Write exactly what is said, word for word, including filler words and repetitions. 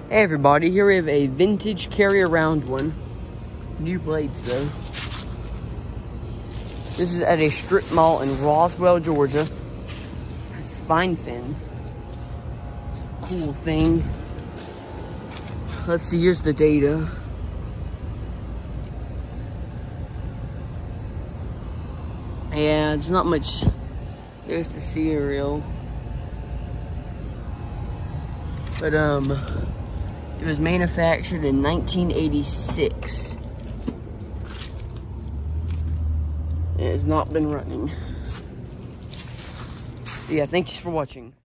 Hey everybody, here we have a vintage carry around one. New blades though. This is at a strip mall in Roswell, Georgia. Spine fin. It's a cool thing. Let's see, here's the data. Yeah, there's not much. There's the serial. But, um, it was manufactured in nineteen eighty-six. It has not been running. Yeah, thanks for watching.